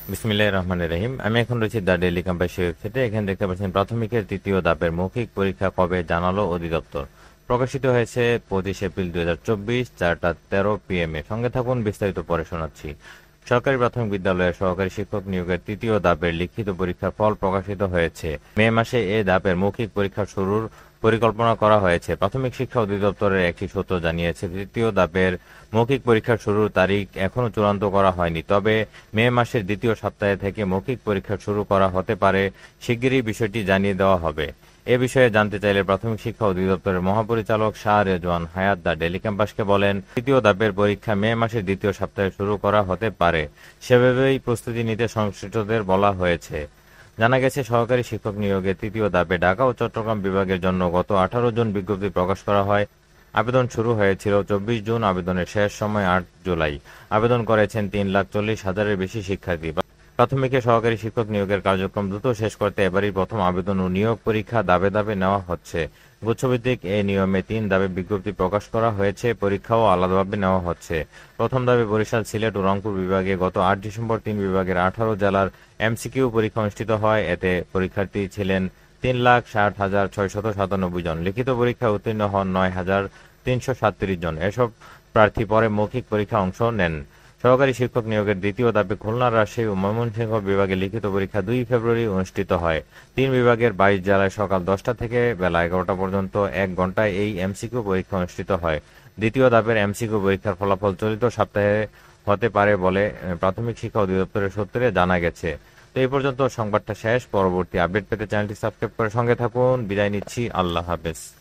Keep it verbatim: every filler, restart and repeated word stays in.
বিসমিল্লাহির রহমানির রহিম। আমি এখন রয়েছি দ্য ডেইলি ক্যাম্পাস ওয়েবসাইটে। এখানে দেখতে পাচ্ছেন প্রাথমিকের তৃতীয় ধাপের মৌখিক পরীক্ষা কবে জানালো অধিদপ্তর। প্রকাশিত হয়েছে পঁচিশ এপ্রিল দুই হাজার চব্বিশ চারটা তেরো পিএম এ। সঙ্গে থাকুন, বিস্তারিত পরে শোনাচ্ছি। সরকারি প্রাথমিক বিদ্যালয়ের সহকারী শিক্ষক নিয়োগের তৃতীয় ধাপের লিখিত পরীক্ষার ফল প্রকাশিত হয়েছে। মে মাসে এ ধাপের মৌখিক পরীক্ষা শুরুর পরিকল্পনা করা হয়েছে। প্রাথমিক শিক্ষা অধিদপ্তরের একটি সূত্র জানিয়েছে, তৃতীয় ধাপের মৌখিক পরীক্ষা শুরুর তারিখ এখনো চূড়ান্ত করা হয়নি, তবে মে মাসের দ্বিতীয় সপ্তাহে থেকে মৌখিক পরীক্ষা শুরু করা হতে পারে। শিগগিরই বিষয়টি জানিয়ে দেওয়া হবে। এ বিষয়ে জানতে চাইলে প্রাথমিক শিক্ষা অধিদপ্তরের মহাপরিচালক শাহ রেজওয়ান হায়াত দ্য ডেইলি ক্যাম্পাসকে বলেন, তৃতীয় ধাপের পরীক্ষা মে মাসের দ্বিতীয় সপ্তাহে শুরু করা হতে পারে। সেভাবেই প্রস্তুতি নিতে সংশ্লিষ্টদের বলা হয়েছে। জানা গেছে, সহকারী শিক্ষক নিয়োগের তৃতীয় ধাপে ঢাকা ও চট্টগ্রাম বিভাগের জন্য গত আঠারো জুন বিজ্ঞপ্তি প্রকাশ করা হয়। আবেদন শুরু হয়েছিল চব্বিশ জুন, আবেদনের শেষ সময় আট জুলাই। আবেদন করেছেন তিন লাখ চল্লিশ হাজারের বেশি শিক্ষার্থী। প্রাথমিকে সহকারী শিক্ষক নিয়োগের কার্যক্রম দ্রুত শেষ করতে এবারই প্রথম আবেদন ও নিয়োগ পরীক্ষা ধাপে ধাপে নেওয়া হচ্ছে। গুচ্ছভিত্তিক এ নিয়মে তিন ধাপে বিজ্ঞপ্তি প্রকাশ করা হয়েছে, পরীক্ষাও আলাদাভাবে নেওয়া হচ্ছে। প্রথম ধাপে বরিশাল, সিলেট ও রংপুর বিভাগে গত আট ডিসেম্বর তিন বিভাগের আঠারো জেলার এমসিকিউ পরীক্ষা অনুষ্ঠিত হয়। এতে পরীক্ষার্থী ছিলেন তিন লাখ ষাট হাজার ছয়শত সাতানব্বই জন। লিখিত পরীক্ষায় উত্তীর্ণ হন নয় হাজার তিনশো সাতত্রিশ জন। এসব প্রার্থী পরে মৌখিক পরীক্ষা অংশ নেন। সহকারী শিক্ষক নিয়োগের দ্বিতীয় ধাপে খুলনা, রাজশাহী ও ময়মনসিংহ বিভাগে লিখিত পরীক্ষা দুই ফেব্রুয়ারি অনুষ্ঠিত হয়। তিন বিভাগের বাইশ জেলায় সকাল দশটা থেকে বেলা এগারোটা পর্যন্ত এক ঘন্টায় এই এমসিকিউ পরীক্ষা অনুষ্ঠিত হয়। দ্বিতীয় ধাপের এমসিকিউ পরীক্ষার ফলাফল চলিত সপ্তাহে হতে পারে বলে প্রাথমিক শিক্ষা অধিদপ্তরের সূত্রে জানা গেছে। তো এই পর্যন্ত সংবাদটা শেষ। পরবর্তী আপডেট পেতে চ্যানেলটি সাবস্ক্রাইব করে সঙ্গে থাকুন। বিদায় নিচ্ছি, আল্লাহ হাফেজ।